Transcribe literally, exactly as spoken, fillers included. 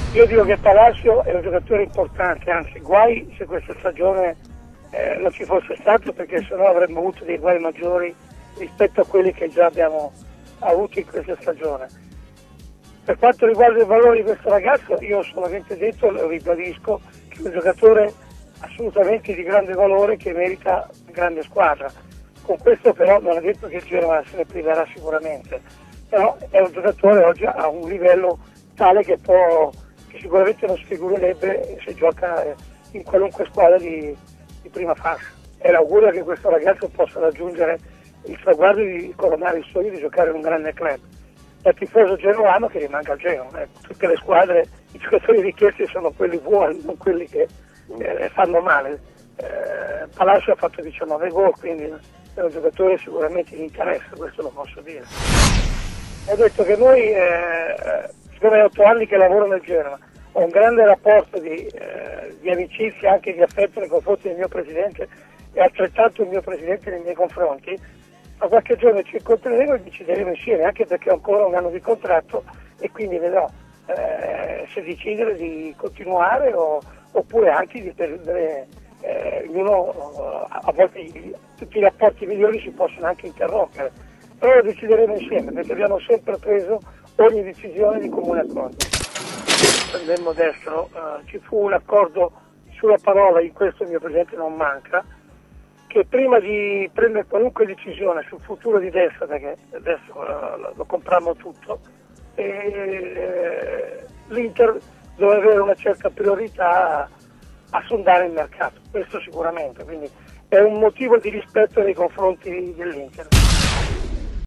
Io dico che Palacio è un giocatore importante, anzi guai se questa stagione eh, non ci fosse stato, perché sennò avremmo avuto dei guai maggiori rispetto a quelli che già abbiamo avuto in questa stagione. Per quanto riguarda il valore di questo ragazzo, io ho solamente detto, lo ribadisco, che è un giocatore assolutamente di grande valore che merita una grande squadra. Con questo però non è detto che il Genova se ne priverà sicuramente, però è un giocatore oggi a un livello tale che può, che sicuramente non sfigurerebbe se gioca in qualunque squadra di, di prima fascia. È l'augurio che questo ragazzo possa raggiungere il traguardo di coronare il sogno di giocare in un grande club. Da tifoso genovano che rimanga al Genova, eh. Tutte le squadre, i giocatori richiesti sono quelli buoni, non quelli che eh, fanno male. Eh, Palacio ha fatto diciannove gol, quindi è un giocatore sicuramente di interesse, questo lo posso dire. Ho detto che noi, eh, siccome è otto anni che lavoro nel Genova, ho un grande rapporto di, eh, di amicizia, anche di affetto nei confronti del mio presidente e altrettanto il mio presidente nei miei confronti. A qualche giorno ci incontreremo e decideremo insieme, anche perché ho ancora un anno di contratto e quindi vedrò eh, se decidere di continuare o, oppure anche di perdere, eh, ognuno, a volte i, tutti i rapporti migliori si possono anche interrompere, però lo decideremo insieme perché abbiamo sempre preso ogni decisione di comune accordo. Prendemmo destro, eh, ci fu un accordo sulla parola, in questo il mio presidente non manca, che prima di prendere qualunque decisione sul futuro di destra, perché adesso uh, lo compriamo tutto, e, eh, l'Inter doveva avere una certa priorità a, a sondare il mercato, questo sicuramente, quindi è un motivo di rispetto nei confronti dell'Inter.